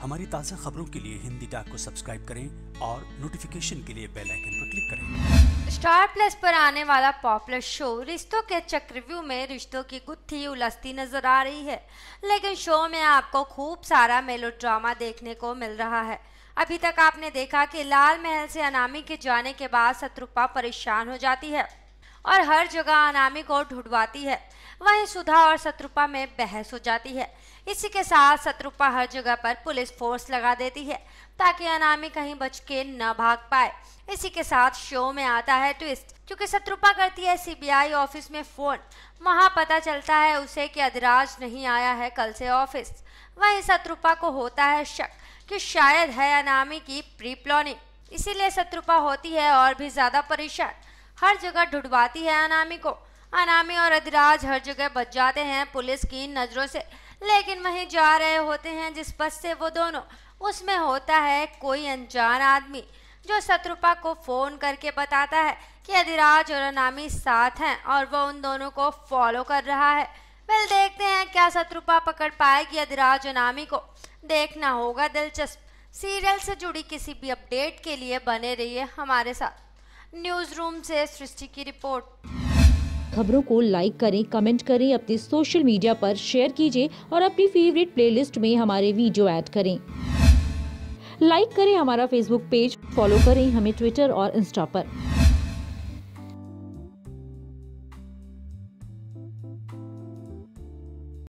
हमारी ताज़ा खबरों के लिए हिंदी टाक को सब्सक्राइब करें और नोटिफिकेशन के लिए बेल आइकन पर क्लिक करें। स्टार प्लस पर आने वाला पॉपुलर शो रिश्तों के चक्रव्यूह में रिश्तों की गुत्थी उलझती नजर आ रही है, लेकिन शो में आपको खूब सारा मेलोड्रामा देखने को मिल रहा है। अभी तक आपने देखा कि लाल महल से अनामी के जाने के बाद शत्रुपा परेशान हो जाती है और हर जगह अनामी को ढूंढवाती है। वहीं सुधा और शत्रुपा में बहस हो जाती है। इसी के साथ शत्रुपा हर जगह पर पुलिस फोर्स लगा देती है ताकि अनामी कहीं बच के न भाग पाए। इसी के साथ शो में आता है ट्विस्ट, क्योंकि शत्रुपा करती है सीबीआई ऑफिस में फोन। वहां पता चलता है उसे कि अधिराज नहीं आया है कल से ऑफिस। वहीं शत्रुपा को होता है शक कि शायद है अनामी की प्री प्लानिंग, इसीलिए शत्रुपा होती है और भी ज्यादा परेशान। हर जगह ढूंढवाती है अनामी को। अनामी और अधिराज हर जगह बच जाते हैं पुलिस की नजरों से, लेकिन वहीं जा रहे होते हैं जिस बस से वो दोनों, उसमें होता है कोई अनजान आदमी जो शत्रुपा को फोन करके बताता है कि अधिराज और अनामी साथ हैं और वो उन दोनों को फॉलो कर रहा है। वेल, देखते हैं क्या शत्रुपा पकड़ पाएगी अधिराज अनामी को। देखना होगा दिलचस्प। सीरियल से जुड़ी किसी भी अपडेट के लिए बने रहिए हमारे साथ। न्यूज रूम से सृष्टि की रिपोर्ट। खबरों को लाइक करें, कमेंट करें, अपने सोशल मीडिया पर शेयर कीजिए और अपनी फेवरेट प्लेलिस्ट में हमारे वीडियो ऐड करें। लाइक करें हमारा फेसबुक पेज, फॉलो करें हमें ट्विटर और इंस्टा पर।